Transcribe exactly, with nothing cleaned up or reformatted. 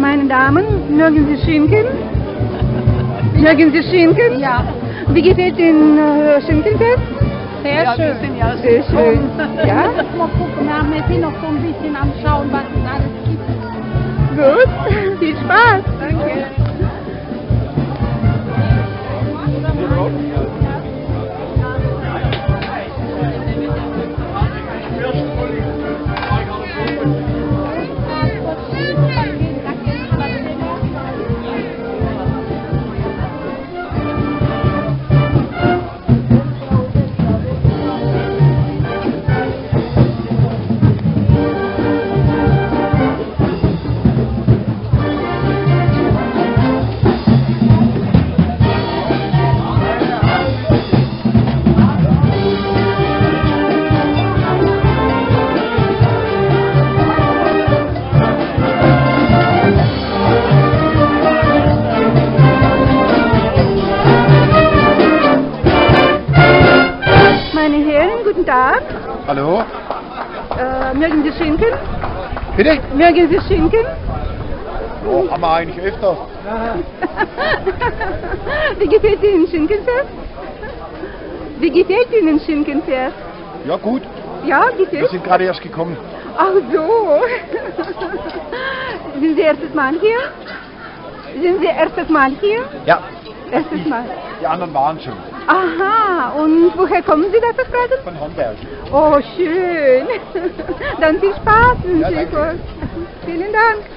Meine Damen, mögen Sie Schinken? Mögen Sie Schinken? Ja. Wie gefällt Ihnen äh, Schinkenfest? Sehr Ja, schön. wir sind ja Sehr schön. Ja? Mal gucken, wir haben jetzt hier noch so ein bisschen am Schauen, was es alles gibt. Gut, viel Spaß. Danke. Meine Herren, guten Tag. Hallo? Äh, mögen Sie Schinken? Bitte? Mögen Sie Schinken? Oh, haben wir eigentlich öfter. Wie gefällt Ihnen Schinkenfest? Wie gefällt Ihnen Schinkenfest? Ja gut, Ja, wir gefällt? sind gerade erst gekommen. Ach so. Sind Sie erstes Mal hier? Sind Sie erstes Mal hier? Ja, Erstes Mal. die anderen waren schon. Aha, und woher kommen Sie, darf ich fragen? Von Homberg. Oh, schön. Dann viel Spaß wünsche Ja, ich danke. euch. Vielen Dank.